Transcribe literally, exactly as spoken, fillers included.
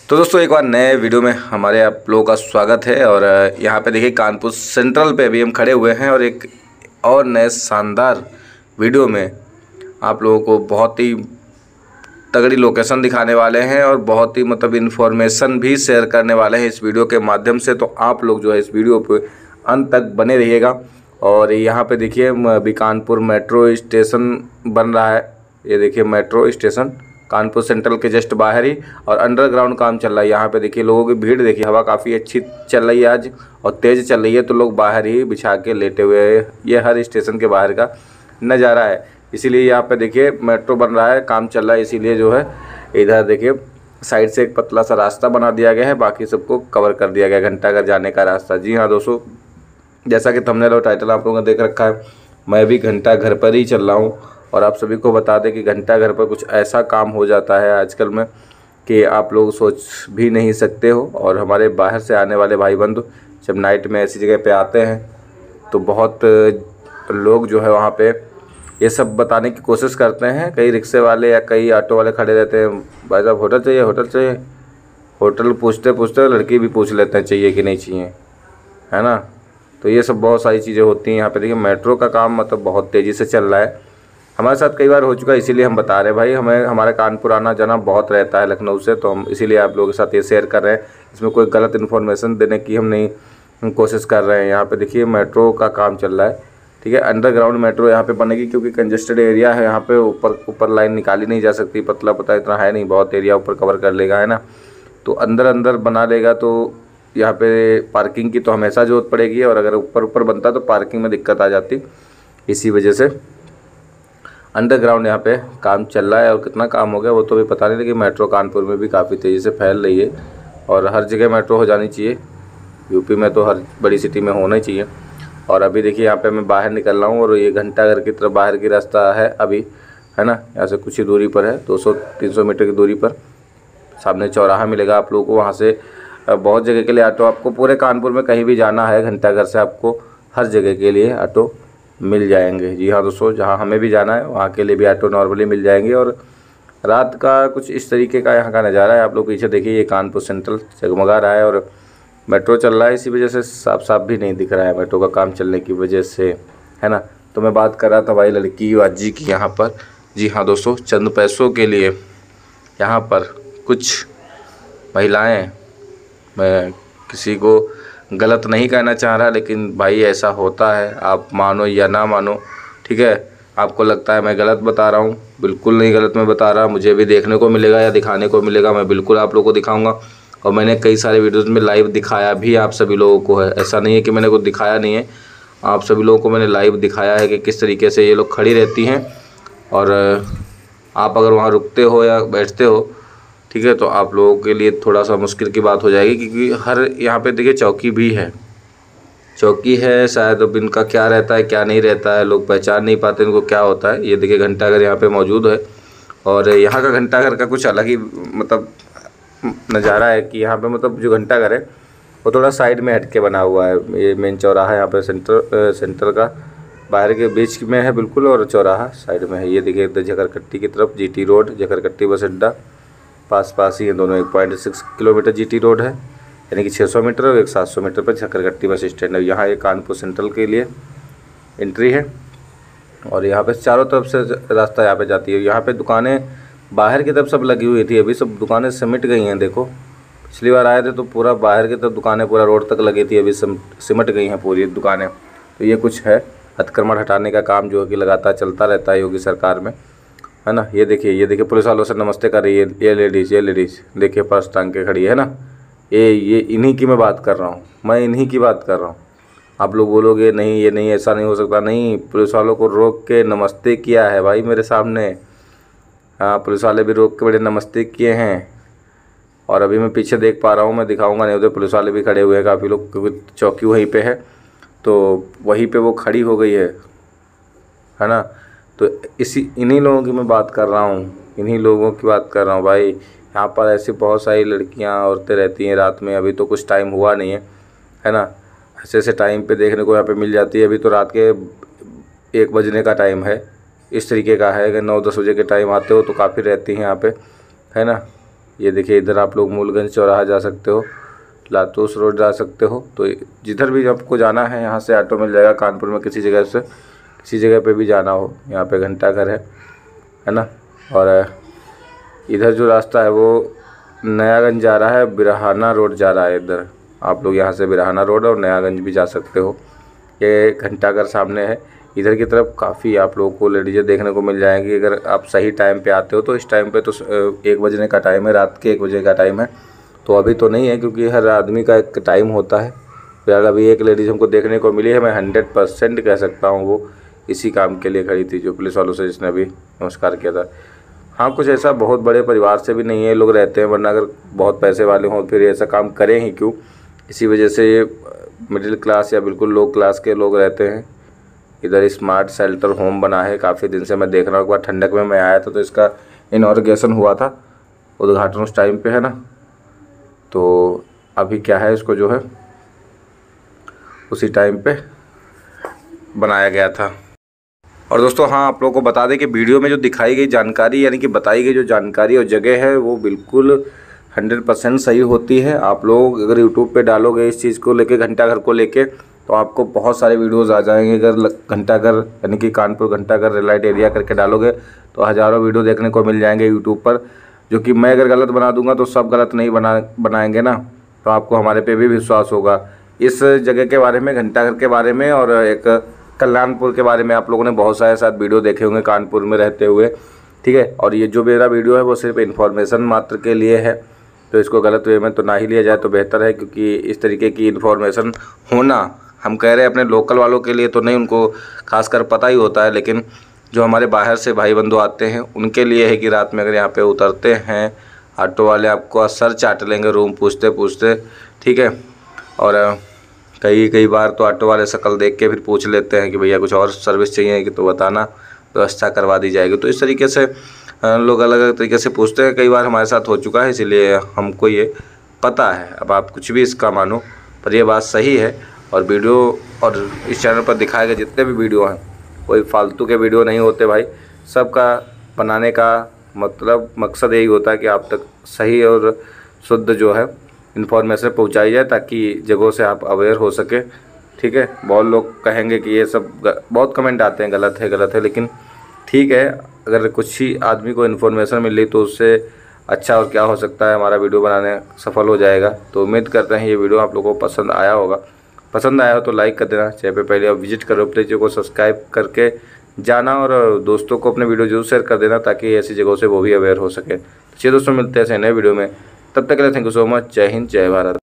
तो दोस्तों एक बार नए वीडियो में हमारे आप लोगों का स्वागत है। और यहाँ पे देखिए कानपुर सेंट्रल पे अभी हम खड़े हुए हैं और एक और नए शानदार वीडियो में आप लोगों को बहुत ही तगड़ी लोकेशन दिखाने वाले हैं और बहुत ही मतलब इन्फॉर्मेशन भी शेयर करने वाले हैं इस वीडियो के माध्यम से। तो आप लोग जो है इस वीडियो पे अंत तक बने रहिएगा। और यहाँ पे देखिए अभी कानपुर मेट्रो स्टेशन बन रहा है। ये देखिए मेट्रो स्टेशन कानपुर सेंट्रल के जस्ट बाहर ही और अंडरग्राउंड काम चल रहा है। यहाँ पे देखिए लोगों की भीड़ देखिए, हवा काफ़ी अच्छी चल रही है आज और तेज़ चल रही है, तो लोग बाहर ही बिछा के लेटे हुए हैं। ये हर स्टेशन के बाहर का नज़ारा है। इसीलिए यहाँ पे देखिए मेट्रो बन रहा है, काम चल रहा है, इसीलिए जो है इधर देखिए साइड से एक पतला सा रास्ता बना दिया गया है, बाकी सबको कवर कर दिया गया है घंटाघर जाने का रास्ता। जी हाँ दोस्तों, जैसा कि थंबनेल और टाइटल आप लोगों ने देख रखा है, मैं भी घंटाघर पर ही चल रहा हूँ। और आप सभी को बता दें कि घंटाघर पर कुछ ऐसा काम हो जाता है आजकल में कि आप लोग सोच भी नहीं सकते हो। और हमारे बाहर से आने वाले भाई बंधु जब नाइट में ऐसी जगह पे आते हैं तो बहुत लोग जो है वहाँ पे ये सब बताने की कोशिश करते हैं। कई रिक्शे वाले या कई ऑटो वाले खड़े रहते हैं, भाई साहब होटल चाहिए, होटल चाहिए। होटल पूछते पूछते लड़की भी पूछ लेते हैं चाहिए कि नहीं चाहिए, है ना। तो ये सब बहुत सारी चीज़ें होती हैं। यहाँ पे देखिए मेट्रो का काम मतलब बहुत तेज़ी से चल रहा है। हमारे साथ कई बार हो चुका है, इसीलिए हम बता रहे हैं भाई। हमें हमारे कानपुर आना जाना बहुत रहता है लखनऊ से, तो हम इसीलिए आप लोगों के साथ ये शेयर कर रहे हैं। इसमें कोई गलत इन्फॉर्मेशन देने की हम नहीं कोशिश कर रहे हैं। यहाँ पे देखिए मेट्रो का काम चल रहा है, ठीक है। अंडरग्राउंड मेट्रो यहाँ पे बनेगी क्योंकि कंजेस्टेड एरिया है। यहाँ पे ऊपर ऊपर लाइन निकाली नहीं जा सकती, पतला पता इतना है नहीं, बहुत एरिया ऊपर कवर कर लेगा, है ना। तो अंदर अंदर बना लेगा तो यहाँ पे पार्किंग की तो हमेशा ज़रूरत पड़ेगी, और अगर ऊपर ऊपर बनता तो पार्किंग में दिक्कत आ जाती। इसी वजह से अंडरग्राउंड यहाँ पे काम चल रहा है। और कितना काम हो गया वो तो अभी पता नहीं, लेकिन मेट्रो कानपुर में भी काफ़ी तेज़ी से फैल रही है और हर जगह मेट्रो हो जानी चाहिए। यूपी में तो हर बड़ी सिटी में होना ही चाहिए। और अभी देखिए यहाँ पे मैं बाहर निकल रहा हूँ और ये घंटाघर की तरफ बाहर की रास्ता है अभी, है ना। यहाँ से कुछ ही दूरी पर है, दो सौ तीन सौ मीटर की दूरी पर सामने चौराहा मिलेगा आप लोगों को। वहाँ से बहुत जगह के लिए ऑटो, आपको पूरे कानपुर में कहीं भी जाना है घंटाघर से आपको हर जगह के लिए ऑटो मिल जाएंगे। जी हाँ दोस्तों, जहाँ हमें भी जाना है वहाँ के लिए भी ऑटो नॉर्मली मिल जाएंगे। और रात का कुछ इस तरीके का यहाँ का नज़ारा है। आप लोग पीछे देखिए, ये कानपुर सेंट्रल जगमगा रहा है और मेट्रो चल रहा है, इसी वजह से साफ साफ भी नहीं दिख रहा है मेट्रो का काम चलने की वजह से, है ना। तो मैं बात कर रहा था भाई लड़की बाजी की यहाँ पर। जी हाँ दोस्तों, चंद पैसों के लिए यहाँ पर कुछ महिलाएँ, मैं किसी को गलत नहीं कहना चाह रहा, लेकिन भाई ऐसा होता है, आप मानो या ना मानो, ठीक है। आपको लगता है मैं गलत बता रहा हूँ, बिल्कुल नहीं गलत मैं बता रहा। मुझे भी देखने को मिलेगा या दिखाने को मिलेगा, मैं बिल्कुल आप लोगों को दिखाऊंगा। और मैंने कई सारे वीडियोज़ में लाइव दिखाया भी आप सभी लोगों को है, ऐसा नहीं है कि मैंने कुछ दिखाया नहीं है। आप सभी लोगों को मैंने लाइव दिखाया है कि किस तरीके से ये लोग खड़ी रहती हैं। और आप अगर वहाँ रुकते हो या बैठते हो, ठीक है, तो आप लोगों के लिए थोड़ा सा मुश्किल की बात हो जाएगी, क्योंकि हर यहाँ पे देखिए चौकी भी है, चौकी है। शायद अब इनका क्या रहता है क्या नहीं रहता है, लोग पहचान नहीं पाते इनको क्या होता है। ये देखिए घंटाघर यहाँ पे मौजूद है और यहाँ का घंटाघर का कुछ अलग ही मतलब नज़ारा है कि यहाँ पे मतलब जो घंटाघर है वो थोड़ा साइड में हट के बना हुआ है। ये मेन चौराहा यहाँ पे सेंटर सेंटर का बाहर के बीच में है बिल्कुल, और चौराहा साइड में है। ये देखिए इधर झकरकट्टी की तरफ जीटी रोड, झकरकट्टी बस अड्डा पास पास ही है दोनों। एक point six kilometre GT road है, यानी कि छः सौ मीटर, और एक सात सौ मीटर पर झकरकट्टी बस स्टैंड है। यहाँ ये कानपुर सेंट्रल के लिए एंट्री है और यहाँ पे चारों तरफ से रास्ता यहाँ पे जाती है। यहाँ पे दुकानें बाहर की तरफ सब लगी हुई थी, अभी सब दुकानें सिमट गई हैं। देखो पिछली बार आए थे तो पूरा बाहर की तरफ दुकानें पूरा रोड तक लगी थी, अभी सिमट गई हैं पूरी दुकानें। तो ये कुछ है अतिक्रमण हटाने का काम जो कि लगातार चलता रहता है योगी सरकार में, है ना। ये देखिए ये देखिए पुलिस वालों से नमस्ते कर रही है ये लेडीज़, ये लेडीज़ देखिए पर्स टांग के खड़ी है ना। ये ये इन्हीं की मैं बात कर रहा हूँ, मैं इन्हीं की बात कर रहा हूँ। आप लोग बोलोगे नहीं ये नहीं, ऐसा नहीं हो सकता, नहीं, पुलिस वालों को रोक के नमस्ते किया है भाई मेरे सामने। हाँ, पुलिस वाले भी रोक के बड़े नमस्ते किए हैं। और अभी मैं पीछे देख पा रहा हूँ, मैं दिखाऊंगा नहीं, उधर पुलिस वाले भी खड़े हुए हैं काफ़ी लोग, क्योंकि चौकी वहीं पे है तो वहीं पे वो खड़ी हो गई है, है ना। तो इसी इन्हीं लोगों की मैं बात कर रहा हूँ, इन्हीं लोगों की बात कर रहा हूँ भाई। यहाँ पर ऐसी बहुत सारी लड़कियाँ औरतें रहती हैं रात में, अभी तो कुछ टाइम हुआ नहीं है, है ना। ऐसे ऐसे टाइम पे देखने को यहाँ पे मिल जाती है। अभी तो रात के एक बजने का टाइम है, इस तरीके का है। अगर नौ दस बजे के टाइम आते हो तो काफ़ी रहती हैं यहाँ पे, है ना। ये देखिए इधर आप लोग मूलगंज चौराहा जा सकते हो, लातूस रोड जा सकते हो। तो जिधर भी आपको जाना है यहाँ से ऑटो मिल जाएगा। कानपुर में किसी जगह से किसी जगह पे भी जाना हो, यहाँ पे घंटा घर है है ना। और इधर जो रास्ता है वो नयागंज जा रहा है, बिरहाना रोड जा रहा है। इधर आप लोग यहाँ से बिरहाना रोड और नयागंज भी जा सकते हो। ये घंटा घर सामने है। इधर की तरफ काफ़ी आप लोगों को लेडीज़ें देखने को मिल जाएंगी अगर आप सही टाइम पे आते हो। तो इस टाइम पे तो एक बजने का टाइम है, रात के एक बजे का टाइम है। तो अभी तो नहीं है क्योंकि हर आदमी का एक टाइम होता है। फिलहाल अभी एक लेडीज़ हमको देखने को मिली है, मैं हंड्रेड परसेंट कह सकता हूँ वो इसी काम के लिए खड़ी थी, जो पुलिस वालों से जिसने अभी नमस्कार किया था। हाँ, कुछ ऐसा बहुत बड़े परिवार से भी नहीं है लोग रहते हैं, वरना अगर बहुत पैसे वाले हों फिर ऐसा काम करें ही क्यों। इसी वजह से मिडिल क्लास या बिल्कुल लो क्लास के लोग रहते हैं। इधर स्मार्ट शेल्टर होम बना है, काफ़ी दिन से मैं देख रहा हूँ। एक बार ठंडक में मैं आया था तो इसका इनॉर्गेशन हुआ था, उद्घाटन उस टाइम पे है ना। तो अभी क्या है, इसको जो है उसी टाइम पे बनाया गया था। और दोस्तों हाँ, आप लोगों को बता दें कि वीडियो में जो दिखाई गई जानकारी यानी कि बताई गई जो जानकारी और जगह है वो बिल्कुल हंड्रेड परसेंट सही होती है। आप लोग अगर यूट्यूब पे डालोगे इस चीज़ को लेके, घंटा घर को लेके, तो आपको बहुत सारे वीडियोस आ जाएंगे। अगर घंटा घर यानी कि कानपुर घंटा घर रेड लाइट एरिया करके डालोगे तो हज़ारों वीडियो देखने को मिल जाएंगे यूट्यूब पर। जो कि मैं अगर गलत बना दूंगा तो सब गलत नहीं बना बनाएंगे ना, तो आपको हमारे पे भी विश्वास होगा। इस जगह के बारे में, घंटा घर के बारे में और एक कल्याणपुर के बारे में आप लोगों ने बहुत सारे साथ वीडियो देखे होंगे कानपुर में रहते हुए, ठीक है। और ये जो मेरा वीडियो है वो सिर्फ इन्फॉर्मेशन मात्र के लिए है, तो इसको गलत वे में तो ना ही लिया जाए तो बेहतर है। क्योंकि इस तरीके की इन्फॉर्मेशन होना, हम कह रहे हैं अपने लोकल वालों के लिए तो नहीं, उनको खासकर पता ही होता है, लेकिन जो हमारे बाहर से भाई बंधु आते हैं उनके लिए है कि रात में अगर यहाँ पे उतरते हैं ऑटो वाले आपको सर चाट लेंगे रूम पूछते पूछते, ठीक है। और कई कई बार तो ऑटो वाले शक्ल देख के फिर पूछ लेते हैं कि भैया कुछ और सर्विस चाहिए कि तो बताना, व्यवस्था करवा दी जाएगी। तो इस तरीके से लोग अलग अलग तरीके से पूछते हैं। कई बार हमारे साथ हो चुका है, इसीलिए हमको ये पता है। अब आप कुछ भी इसका मानो, पर ये बात सही है। और वीडियो और इस चैनल पर दिखाए गए जितने भी वीडियो हैं कोई फालतू के वीडियो नहीं होते भाई। सबका बनाने का मतलब मकसद यही होता है कि आप तक सही और शुद्ध जो है इन्फॉर्मेशन पहुंचाई जाए, ताकि जगहों से आप अवेयर हो सके, ठीक है। बहुत लोग कहेंगे कि ये सब, बहुत कमेंट आते हैं गलत है गलत है, लेकिन ठीक है, अगर कुछ ही आदमी को इन्फॉर्मेशन मिल रही तो उससे अच्छा और क्या हो सकता है, हमारा वीडियो बनाने सफल हो जाएगा। तो उम्मीद करते हैं ये वीडियो आप लोगों को पसंद आया होगा। पसंद आया हो तो लाइक कर देना, चैनल पे पहले आप विजिट करो, पेज को सब्सक्राइब करके जाना और दोस्तों को अपने वीडियो जरूर शेयर कर देना, ताकि ऐसी जगहों से वो भी अवेयर हो सके। चलिए दोस्तों, मिलते हैं ऐसे नए वीडियो में, तब तक के लिए थैंक यू सो मच। जय हिंद, जय भारत।